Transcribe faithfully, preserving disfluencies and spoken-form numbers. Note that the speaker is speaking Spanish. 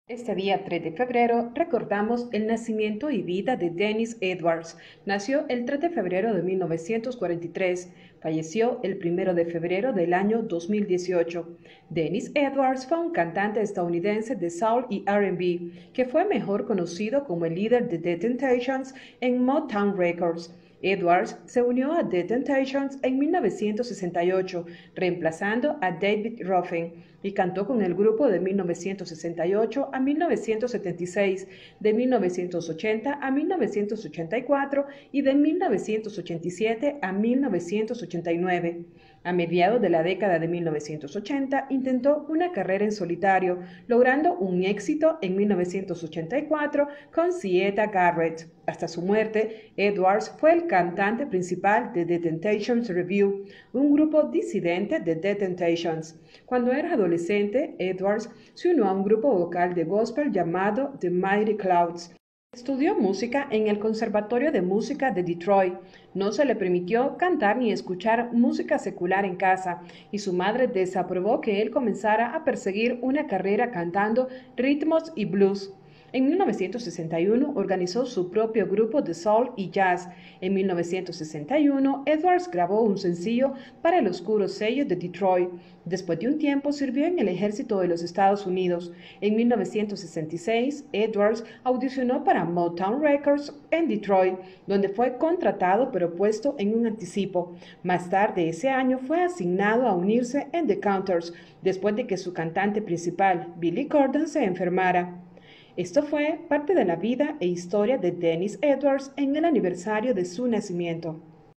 Este día tres de febrero recordamos el nacimiento y vida de Dennis Edwards. Nació el tres de febrero de mil novecientos cuarenta y tres, falleció el primero de febrero del año dos mil dieciocho. Dennis Edwards fue un cantante estadounidense de soul y R and B, que fue mejor conocido como el líder de The Temptations en Motown Records. Edwards se unió a The Temptations en mil novecientos sesenta y ocho, reemplazando a David Ruffin, y cantó con el grupo de mil novecientos sesenta y ocho a mil novecientos setenta y seis, de mil novecientos ochenta a mil novecientos ochenta y cuatro y de mil novecientos ochenta y siete a mil novecientos ochenta y nueve. A mediados de la década de mil novecientos ochenta intentó una carrera en solitario, logrando un éxito en mil novecientos ochenta y cuatro con Sieta Garrett. Hasta su muerte, Edwards fue el cantante principal de The Temptations Revue, un grupo disidente de The Temptations. Cuando era adolescente, Edwards se unió a un grupo vocal de gospel llamado The Mighty Clouds. Estudió música en el Conservatorio de Música de Detroit. No se le permitió cantar ni escuchar música secular en casa, y su madre desaprobó que él comenzara a perseguir una carrera cantando ritmos y blues. En mil novecientos sesenta y uno organizó su propio grupo de soul y jazz. En mil novecientos sesenta y uno, Edwards grabó un sencillo para el oscuro sello de Detroit. Después de un tiempo sirvió en el ejército de los Estados Unidos. En mil novecientos sesenta y seis, Edwards audicionó para Motown Records en Detroit, donde fue contratado pero puesto en un anticipo. Más tarde ese año fue asignado a unirse en The Counters, después de que su cantante principal, Billy Corgan, se enfermara. Esto fue parte de la vida e historia de Dennis Edwards en el aniversario de su nacimiento.